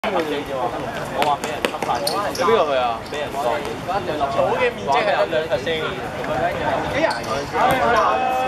我話俾人侵犯， 你邊個去啊？ 俾人當。 草嘅面積係得2%。